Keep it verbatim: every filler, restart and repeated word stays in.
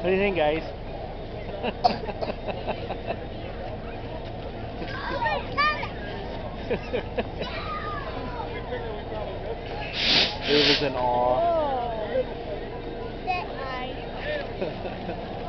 What do you think, guys? It was in awe. Oh. That eye.